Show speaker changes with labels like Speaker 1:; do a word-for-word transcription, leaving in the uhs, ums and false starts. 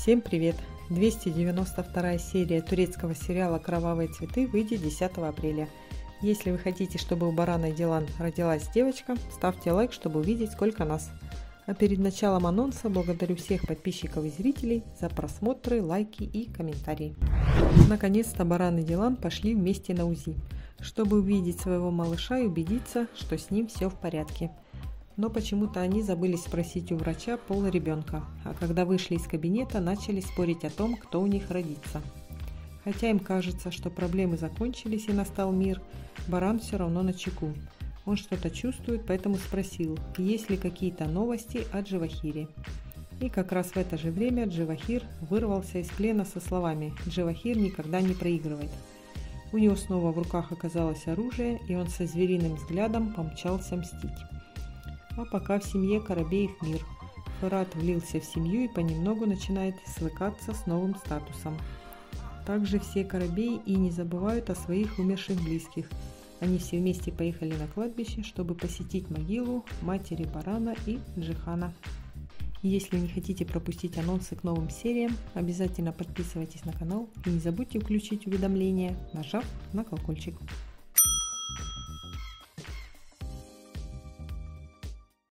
Speaker 1: Всем привет! двести девяносто вторая серия турецкого сериала «Кровавые цветы» выйдет десятого апреля. Если вы хотите, чтобы у Барана Дилан родилась девочка, ставьте лайк, чтобы увидеть, сколько нас. А перед началом анонса благодарю всех подписчиков и зрителей за просмотры, лайки и комментарии. Наконец-то Баран и Дилан пошли вместе на УЗИ, чтобы увидеть своего малыша и убедиться, что с ним все в порядке. Но почему-то они забыли спросить у врача пол ребенка, а когда вышли из кабинета, начали спорить о том, кто у них родится. Хотя им кажется, что проблемы закончились и настал мир, Баран все равно начеку. Он что-то чувствует, поэтому спросил, есть ли какие-то новости о Джавахире. И как раз в это же время Джавахир вырвался из плена со словами «Джавахир никогда не проигрывает». У него снова в руках оказалось оружие, и он со звериным взглядом помчался мстить. А пока в семье Карабеев мир. Фырат влился в семью и понемногу начинает свыкаться с новым статусом. Также все Карабеи и не забывают о своих умерших близких. Они все вместе поехали на кладбище, чтобы посетить могилу матери Барана и Джихана. Если не хотите пропустить анонсы к новым сериям, обязательно подписывайтесь на канал и не забудьте включить уведомления, нажав на колокольчик.